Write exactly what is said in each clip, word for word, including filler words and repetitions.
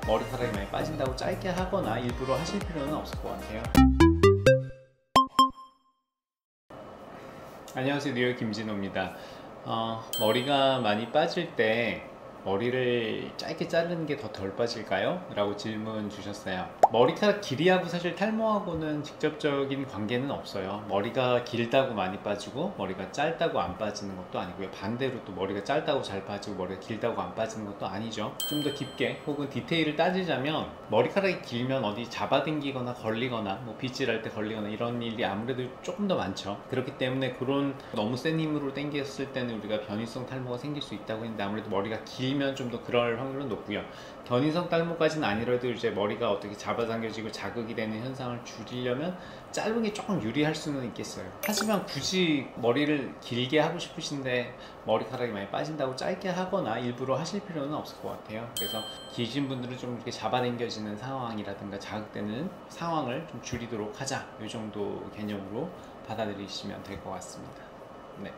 머리카락이 많이 빠진다고 짧게 하거나 일부러 하실 필요는 없을 것 같아요. 안녕하세요, 뉴욕 김진호입니다. 어, 머리가 많이 빠질 때 머리를 짧게 자르는 게 더 덜 빠질까요? 라고 질문 주셨어요. 머리카락 길이하고 사실 탈모하고는 직접적인 관계는 없어요. 머리가 길다고 많이 빠지고 머리가 짧다고 안 빠지는 것도 아니고요. 반대로 또 머리가 짧다고 잘 빠지고 머리가 길다고 안 빠지는 것도 아니죠. 좀 더 깊게 혹은 디테일을 따지자면 머리카락이 길면 어디 잡아당기거나 걸리거나 뭐 빗질할 때 걸리거나 이런 일이 아무래도 조금 더 많죠. 그렇기 때문에 그런 너무 센 힘으로 당겼을 때는 우리가 변이성 탈모가 생길 수 있다고 했는데, 아무래도 머리가 길면 좀 더 그럴 확률은 높고요. 견인성 탈모까지는 아니라도 이제 머리가 어떻게 잡아당겨지고 자극이 되는 현상을 줄이려면 짧은 게 조금 유리할 수는 있겠어요. 하지만 굳이 머리를 길게 하고 싶으신데 머리카락이 많이 빠진다고 짧게 하거나 일부러 하실 필요는 없을 것 같아요. 그래서 기신 분들은 좀 이렇게 잡아당겨지는 상황이라든가 자극되는 상황을 좀 줄이도록 하자, 이 정도 개념으로 받아들이시면 될 것 같습니다. 네.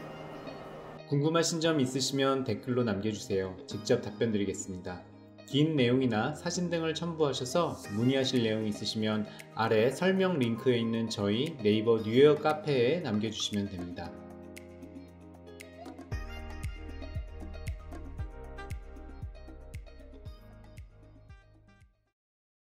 궁금하신 점 있으시면 댓글로 남겨주세요. 직접 답변 드리겠습니다. 긴 내용이나 사진 등을 첨부하셔서 문의하실 내용이 있으시면 아래 설명 링크에 있는 저희 네이버 뉴욕 카페에 남겨주시면 됩니다.